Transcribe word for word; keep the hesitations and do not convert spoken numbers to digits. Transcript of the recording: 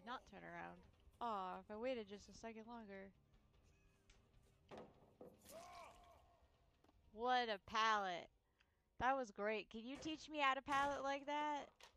did not turn around. Aw, if I waited just a second longer. What a pallet. That was great. Can you teach me how to pallet like that?